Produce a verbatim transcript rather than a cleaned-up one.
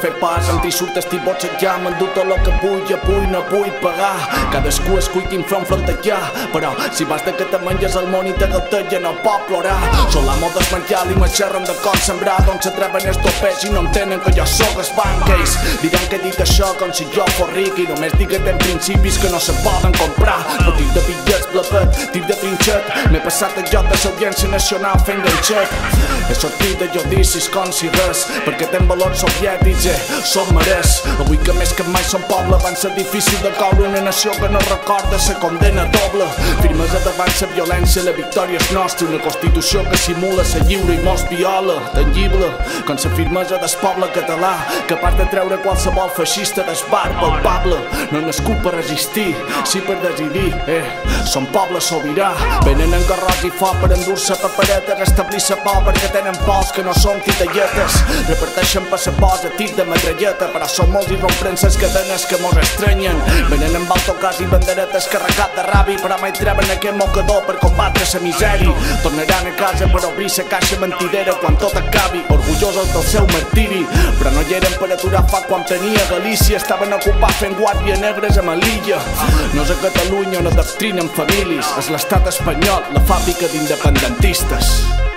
fer pas amb ti surt esti botzejar. M'endú tot lo que vull i avui no vull pagar. Cadascú escull quin front frontejar, però si vas de que te menges el món i te gatella no pot plorar. Són l'amo del menjar i m'aixerren de com sembrar, doncs s'atreven els topers i no entenen que jo sóc el banc. Ells diran que he dit això com si jo fos ric i només diguet en principis que no se poden comprar. No tir de bitllets, blapet, tir de trinxet, m'he passat el joc de l'Audiència Nacional fent ganxet. He sortit de judicis com si res, perquè ten valors soviètics, eh, som marès. Avui que més que mai som poble, van ser difícil de coure una nació que no recorda la condena doble. Firmesa davant la violència, la victòria és nostra, una constitució que simula la lliure i mos viola, tangible, com la firmesa del poble català, capaç de treure qualsevol feixista del bar pel poble. No he nascut per resistir, sí per decidir, eh, som poble sobirà. Venen en garrots i foc per endur-se paperetes, restablir la por perquè tenen pors que no són titelletes. Reparteixen passaports a tir de metralleta, però són molts i rompren les cadenes que mos estrenyen. Venen amb autocars i banderetes carregat de ràbia, però mai treuen aquest mocador per combatre la misèria. Tornaran a casa per obrir la caixa mentidera quan tot acabi, orgullosos del seu martiri, però no hi eren per aturar foc quan tenia Galícia. Estaven ocupats fent guàrdia negres a Melilla. No és a Catalunya on adoctrinen famílies, és l'estat espanyol, la fàbrica d'independentistes.